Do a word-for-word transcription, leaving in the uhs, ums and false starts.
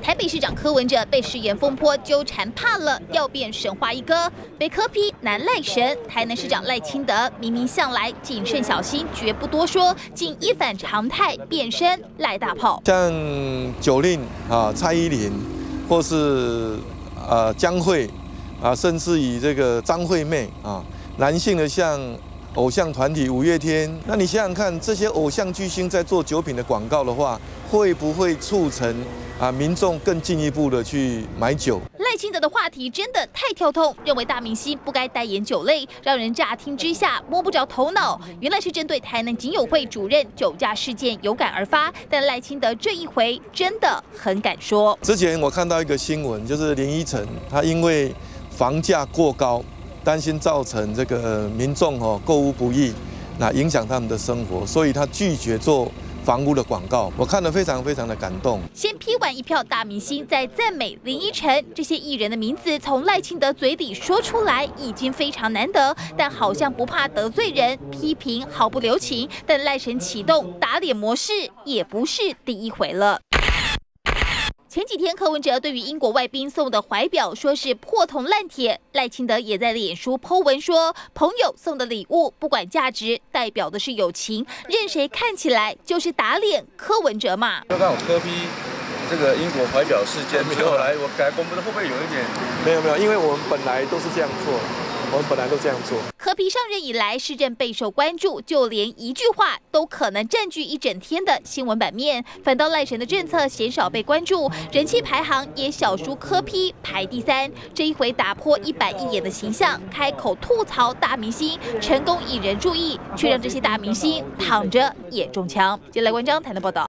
台北市长柯文哲被誓言风波纠缠怕了，要变神话一哥，被柯批难赖神。台南市长赖清德明明向来谨慎小心，绝不多说，竟一反常态变身赖大炮。 像九令啊、蔡依林，或是呃江蕙啊，甚至于这个张惠妹啊，男性的像偶像团体五月天，那你想想看，这些偶像巨星在做酒品的广告的话，会不会促成啊民众更进一步的去买酒？ 赖清德的话题真的太跳痛，认为大明星不该代言酒类，让人乍听之下摸不着头脑。原来是针对台南警友会主任酒驾事件有感而发，但赖清德这一回真的很敢说。 之前我看到一个新闻，就是林依晨，他因为房价过高，担心造成这个民众哦购物不易，那影响他们的生活，所以他拒绝做房屋的广告，我看得非常非常的感动。 先批完一票大明星，再赞美林依晨，这些艺人的名字从赖清德嘴里说出来已经非常难得，但好像不怕得罪人，批评毫不留情。但赖神启动打脸模式也不是第一回了。前几天，柯文哲对于英国外宾送的怀表说是破铜烂铁，赖清德也在脸书 po 文说，朋友送的礼物不管价值，代表的是友情，任谁看起来就是打脸柯文哲嘛。 就看我柯批这个英国怀表事件，后来我改公布的会不会有一点？ 没有没有，因为我们本来都是这样做。我们本来都这样做。 柯批上任以来，市政备受关注，就连一句话都可能占据一整天的新闻版面。反倒赖神的政策鲜少被关注，人气排行也小输柯批排第三。这一回打破一板一眼的形象，开口吐槽大明星，成功引人注意，却让这些大明星躺着也中枪。接来文章台的报道。